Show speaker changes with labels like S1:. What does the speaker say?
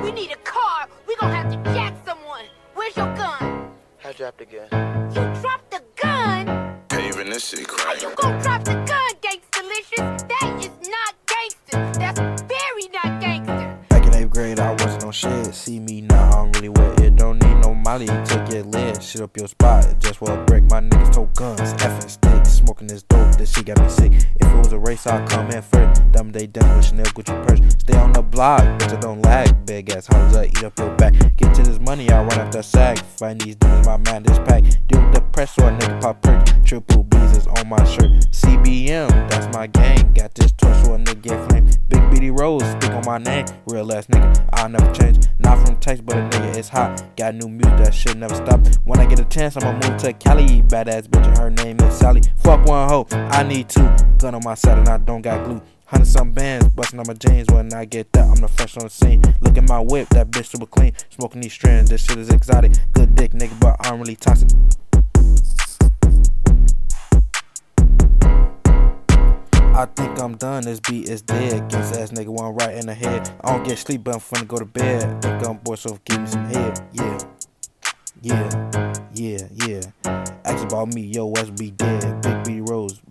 S1: We need a car. We gonna have to jack someone. Where's your gun?
S2: I dropped the gun.
S1: You dropped the gun?
S3: Paving this shit
S1: How
S3: crack.
S1: you gonna drop the gun, Gangstalicious? That is not gangster. That's very not gangster.
S4: Back in 8th grade, I wasn't on shit. See me now, I'm really wet. It don't need no molly to get lit. Shit up your spot, just will break. My niggas told guns, effing sticks. Smoking this dope, this shit got me sick. If it was a race, I'd come in first. Dumb day done with Chanel Gucci purse. Stay on the block, bitch, I don't lag. Big ass hoes up, eat up your back. Get to this money, I run after sack. Find these demons, my man, this pack. Deal with the press or a nigga pop perk. Triple B's is on my shirt. CBM, that's my gang. Got this torch so a nigga get flamed. Big BD Rose, stick on my name. Real ass nigga, I'll never change. Not from Texas, but a nigga is hot. Got new music, that shit never stop. When I get a chance, I'ma move to Cali. Badass bitch, and her name is Sally. Fuck one hoe, I need two. Gun on my side and I don't got glue. 100-some bands, bustin' on my jeans. When I get that, I'm the fresh on the scene. Look at my whip, that bitch super clean. Smoking these strands, this shit is exotic. Good dick, nigga, but I'm really toxic. I think I'm done, this beat is dead. Gangsta ass nigga one right in the head. I don't get sleep, but I'm finna go to bed. Think I'm bored, so give me some head. Yeah. Ask about me, yo, as we dead. Big B Rose.